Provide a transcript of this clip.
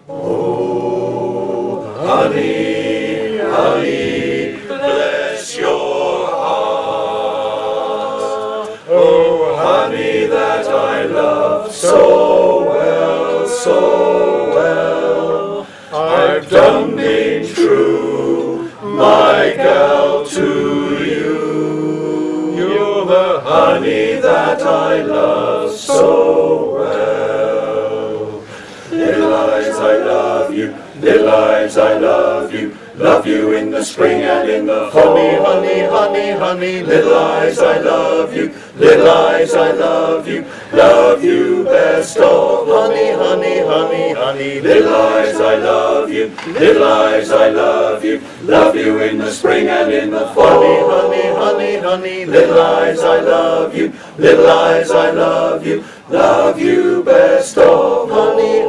Oh, honey, honey, bless your heart. Oh, honey that I love so well, so well. I've done been true, my gal, to you. You're the honey that I love so well. Little Lize, I love you. Little Lize, I love you. Love you in the spring and in the fall. Honey, honey, honey, honey. Little Lize, I love you. Little Lize, I love you. Love you best of. Honey, honey, honey, honey. Little Lize, I love you. Little Lize, I love you. Love you in the spring and in the fall. Honey, honey, honey, honey. Little Lize, I love you. Little Lize, I love you. Love you best of. Honey,